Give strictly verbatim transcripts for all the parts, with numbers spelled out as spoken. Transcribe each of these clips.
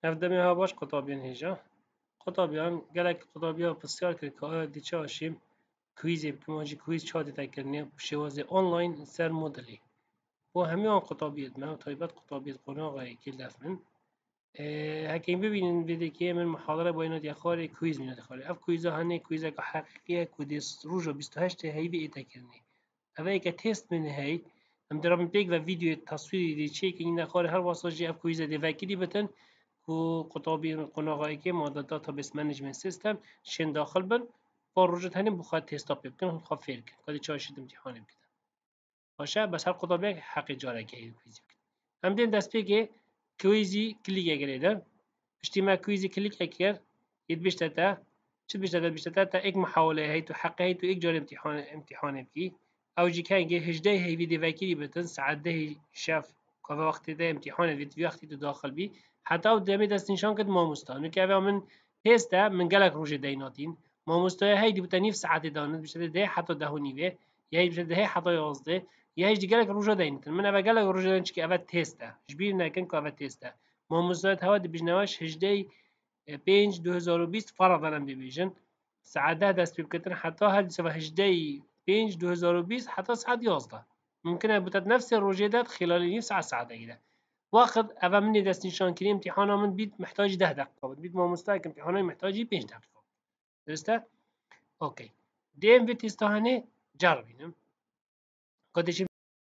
افدمی ها باش قطابیان هیجا قطابیان گلک قطابیا بسیار کرد که آیا دیچه آشیم کویزی بکم آجی کویز چادی تکرنه بشوازی آنلاین سر مدلی و همه آن قطابیت من و طایبت قطابیت قناغه که لفن هکیم ببینین ویدی که من محاضره باید یا خاری کویز میاد خاری اف کویزا هنی کویزا که حقیقیه کودیس روزو بیست و هشت هی به ایتا کرنی اوه که تست من هی هم درام بیگ و ویدیو تصویری دی چه که این خاری هر واسه اف کویزا دی وکیلی بتن و قطابی قناغایی که ماده داتابیس منیجمنت سیستم شن داخل بن با روزت هنی بخواد تست اپ بکن هم خواه فیر کن کدی چاشید امتحان بکن باشه بس هر قطابی حق جاره که کویزی بکن هم دین دست پیگه کویزی کلیک اگریدن اشتی ما کویزی کلیک اگر يد بيشتتا شد بيشتتا بيشتتا تا اك محاولة هي تو حق هي تو اك جار امتحان امتحان بكي او جي كان جه هجده هي فيديو فاكيري بتن ساعت ده شاف كذا وقت ده امتحان فيديو وقت تو داخل بي حتى او دمي دست نشان كد ما مستانو كأبا من تيستا من جالك روجي ديناتين ما مستوى هي دي بتنيف ساعت دانت بيشتتا ده حتى دهوني به يا بيشتتا هي حتى يازده يا هيج دي جالك روجا دينتن من ابا جالك روجا دينش كي ابا تيستا جبير نكن كابا تيستا ما مستوى هوا دي بجنواش هجده پنج دو هزار و بیست فرضاً ببیجن ساعته دست بکتن حتی هر سوى هجده پنج دو هزار و بیست حتى ساعت يازده ممكن بتت نفس الروجي ده خلال نفس ساعة ساعة كده واخد أبا مني دست نشان كريم امتحانا من بيت محتاج ده دقيقة بيت ما مستحق امتحانا محتاجي بينج دقيقة درسته؟ اوكي دي ام في تستهانه جربينم قدش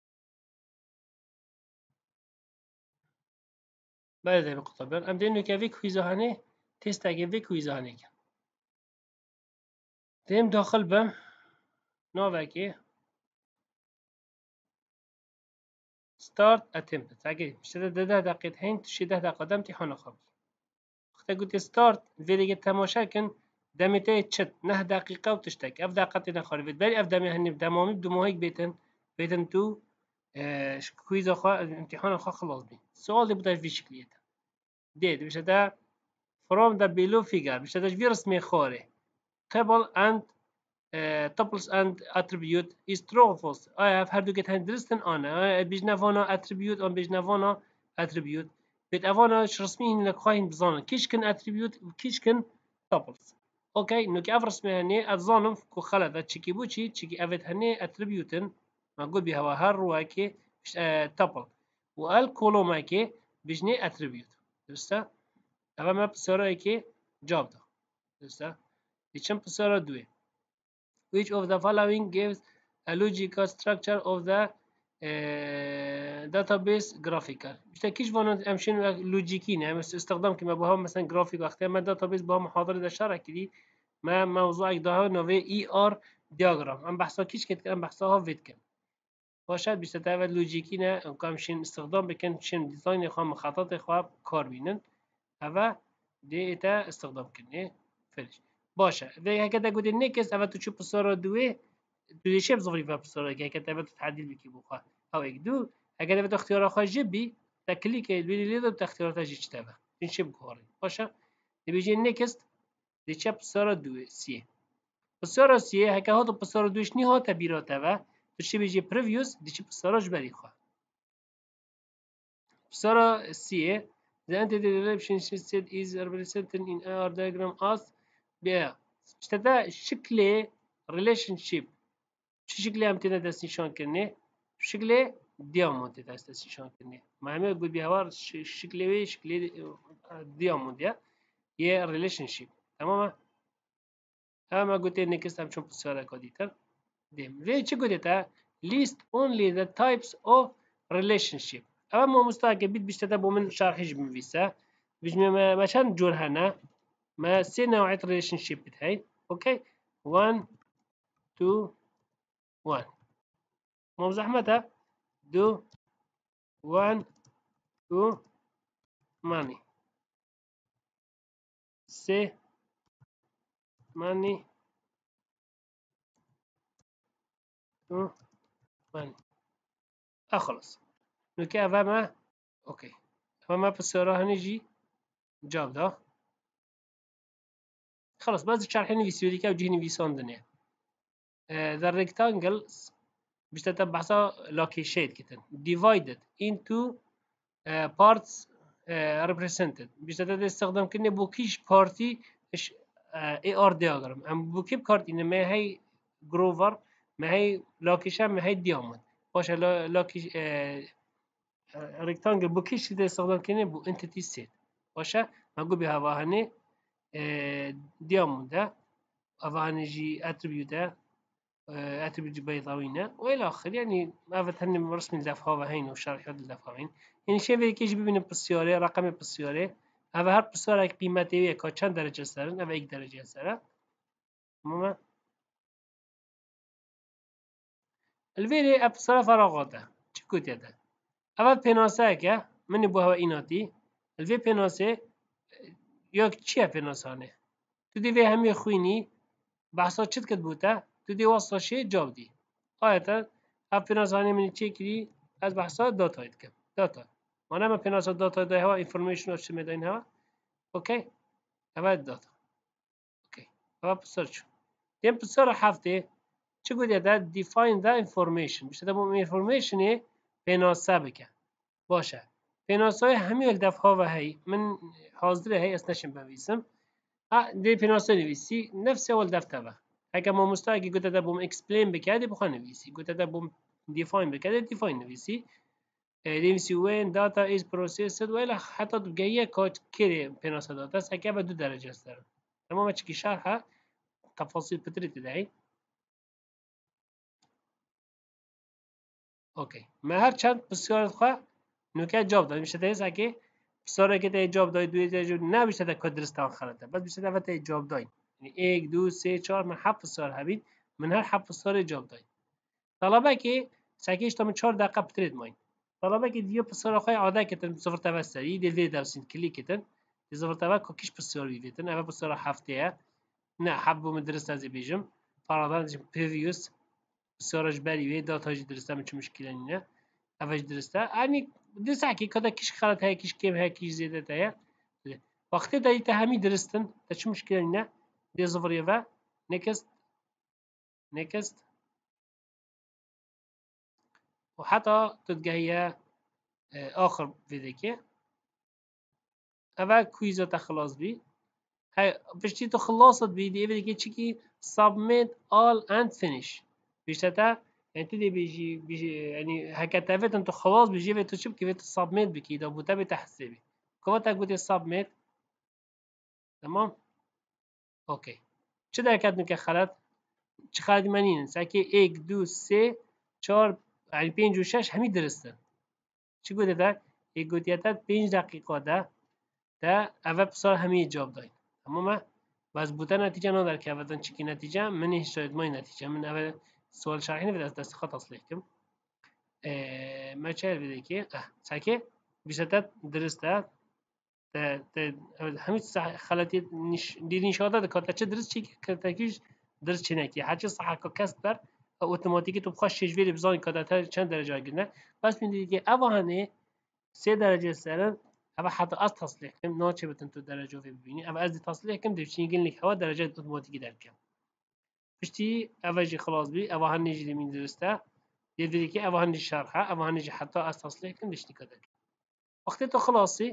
بعد ذلك قطبان ام دينو كافي كويزهانه تست اگه في كويزهانه كان ديم داخل بم نوفاكي ستارت اتمپت اگه میشه ده ده دقیقه هین تشی ده دقیقه دم امتحان خواهد وقتی گویی ستارت ویدیو تماشا کن دمیته چت نه دقیقه و تشتک اف دقیقه نخواهد بری اف دمی هنی دمامی دو ماهی بیتن بیتن تو کویز خوا امتحان خوا خلاص بی سوالی بوده وی شکلیت دید میشه ده from the below figure میشه ده وی رسمی خواره table and Uh, tuples and attribute is true or false. I have هر دو گت هند درستن آنه. بیجنوانا attribute آن بیجنوانا attribute. بيت أفانا ش رسمي هن خواهين بزانن كيش كن attribute وكيش كن tuples. أوكي نوك أف رسمي هني أتزانم كو خلط أتشكي بوشي تشكي أفت هني attribute ما قول بيها هر رواكي tuple وال كولوماكي بيجني attribute. درسته؟ أفا ما بسرعة كي جاب ده. درسته؟ ديشم بسرعة دوي. Which of the following gives a logical structure of the uh, database graphical işte kiş vanın emşin lojikine yani استخدام كما بها مثلا grafik وقتی ما database بها محاضره ده شرح کردی ما موضوع ده نوع ای آر diagram ام بحثا کیش کت ام بحثا ها وید کن باشد بیشتر تاول لوجیکینه ام کامشین استخدام بکن شین دیزاین خواه مخطط خواه کار بینن هوا دیتا استخدام کنه فرش باشه ده هكذا قلت النكس أبى تشوف بصورة دوي دوي شيء بصفري في بصورة هكذا أبى تعديل بكي بوخا أو يكدو هكذا أبى اختيار خا جبي تكليك البيلي ليدو تختيار تاجي كتابة إن شيء بكوري باشه بيجي النكس دي شيء بصورة دوي سي بصورة سي هكذا هذا بصورة دويش ني هذا تبيرة تبع تشي بيجي بريفيوس دي شيء بصورة جبري خا بصورة سي the entity relationship is represented in our diagram as بيا اشتدا شكل relationship چه شکلی هم تینا دست نشان کنه شکل دیاموند دست نشان کنه معنی بود بیاور شکلی شکلی دیاموند یا یه relationship تمام اما گوته نکست هم چون بسیار کادیتر دیم وی چه گوته تا list only the types of relationship اما مستاق بيت بيشتدا بومن شرحش بمفيسا بيجمع ما ما شان جور هنا ما سي نوعية relationship بتاعي اوكي one two one مو زحمتها do one two money say money two money أخلص نوكي أفهمها أوكي أفهمها بسيارة هنجي جاب ده خلاص بس شرحين في سوريكا وجهني في ساندنيا the rectangles بتتبع سا لاكي شيد كتن divided into uh, parts represented بیشتر ده استخدام کنه بو کیش پارتی اش ای آر دیاگرام ام بو کی کارت اینه ما هی گروور ما هی لاکیشه ما هی دیامند باشه لا لاکیش رکتانگل بو کیش ده استخدام کنه بو انتیتی سیت باشه مگو به هوا هنه دیامونده هوا هنه جی اتریبیوته اتریبيوت بيضاوينا والى اخره يعني ما فتن رسم الدفعه وهين وشرح الدفعين يعني شيء بيجي يجي ببين بالسياره رقم بالسياره هذا هر بالسياره قيمته که چند درجه سرن او یک درجه سره تمام الفيري اب بالسياره فراغاته چی کوت ده اول پناسه که من بو هوا ایناتی الفي پناسه یا چیه پناسانه تو دی همی خوینی بحثا چت کد بوده تو دی واسطه شی جواب دی آیتا اف پناسانه منی چی کری از بحثا داتا اید کم داتا مانه ما پناسا داتا ده هوا information of شما داین هوا اوکی هوا داتا اوکی هوا بسر چون دیم بسر هفته چه گویده ده define the information بیشتر ده بوم information پناسا بکن باشه پناسای همی دفعه و هی من حاضره هی اسنشم بنویسم دی پناسا نویسی نفس اول دفعه با اگه ما مستعگی گوته ده بوم explain بکرده بخواه نویسی گوته ده بوم define بکرده define نویسی نویسی when data is processed ولی حتی بگیه که کره پناسا داتا است اگه به دو درجه است دارم تمام چکی شرحه تفاصیل پتری تدعی اوکی ما هر چند بسیارت خواه نوکه جاب داد میشه دهیست اگه بسیاره که تا جاب داید دوی درجه نه بیشتر ده کد درستان خلطه بس بیشتر ده تا جاب داید یعنی یک دو سه چهار من هفت بسیار هبید من هر هفت بسیار جاب داید طلبه که سکیش تا من چهار دقیقه پترید ماین طلبه که دیو بسیار خواه عاده کتن صفر توسری دی وی دوسین کلیک کتن دی صفر توسری که کش بسیار بیتن اول بسیار هفته نه حب بوم درست از بیجم فرضاً previous بسیارش بریوی داتاش درسته من چه مشکلی نه اوج درسته یعنی درسته که کدا کش خلط های کش کم های کش زیاده تایه وقتی دایی تا همی درستن تا چه مشکلی نه دی صفریه و نکست نکست و حتی تدگهیه آخر ویده که اول کویزا خلاص بی هاي بشتي تو خلصت بيدي بدك تشيكي submit all and finish بيشتتا يعني تدي بيجي بيجي يعني هكا تافت انت خلاص بيجي في تشوف كيف تسبميت بكي ده بوتا تحسبي كوتا قلت submit تمام اوكي چه در کد نکه خلط چه خلط منین ساکی یک دو سه چهار يعني پنج و شش همی درسته چه گوته ده یک گوته ده پنج دقیقه ده ده اول بسار همی جواب داید تمام باز بوده نتیجه نداره که اولا چکی نتیجه من هیچ شاید مای نتیجه من اول سوال شرحی نفید از دست خط اصلیح کم ما چه بیده که ساکه بیشتر درسته همین خلاطی دی نشاده دکات چه درست چی که تکیش درست چی نکی هرچی صح که کس بر اتوماتیکی تو بخواد شجوری بزنی که چند درجه گرنه بس میدونی که اوانه سه درجه سرن اما حتی از تصلیح کم ناچه بتن تو درجه رو ببینی اما از تصلیح کم دیوچین گل نک هوا درجه اتوماتیکی در کم پشتی اوجی خلاص بی اوه هنیجی دیمین درسته دیدی که اوه هنیجی شرحه اوه هنیجی حتی از تصلیح کم دیشتی کدر وقتی تو خلاصی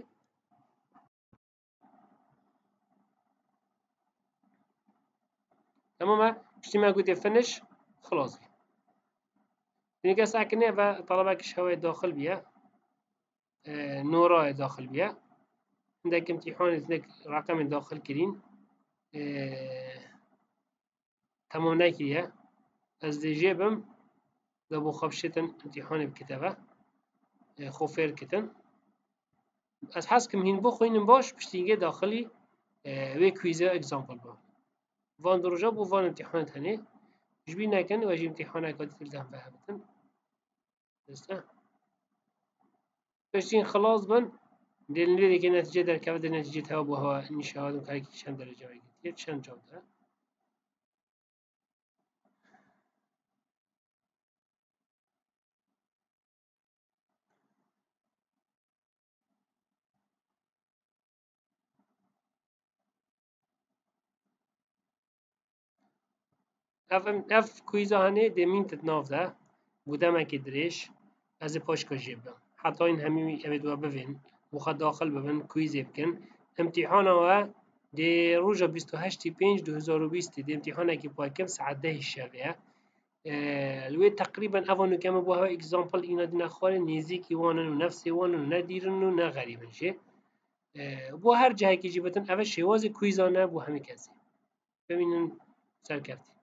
تمام پشتی ما قلت فنش خلاص بی دیگه ساکنه و طلبه کش هوای داخل بیه نورای داخل بیه عندك امتحان عندك رقم داخل كرين اه تمام نكريه از دي جيبم دابو خبشتن امتحان بكتابة اه خوفير كتن از حس كم هين بو خوينم باش بشتينجي داخلي اه وي كويزا اكزامبل با وان دروجا بو وان امتحان هني جبين نكن واجي امتحان كاد تلزم فهمتن دسته بشتين خلاص بن دل نريد كي نتيجة در كفد نتيجة هوا بو هوا نشاهد كاري چند درجة ويجي چند جواب ده اف اف کویزا هنه دمین تتناف ده بودم اکی درش از پاش که جیبم حتی این همی اوید و ببین وخد داخل ببن كويز بكن امتحانه و دي روجا بیست و هشت پنج دو هزار و بیست دي امتحانه كي باكم ساعة ده الشافية الوي تقريبا افونو كما بوها اكزامبل اينا دينا خوالي نيزيكي وانن ونفسي وانن نديرن ونغريبن شي بو هر جهه كي جيبتن اول شواز كويزانه بو همي كسي ببینن سر كفتي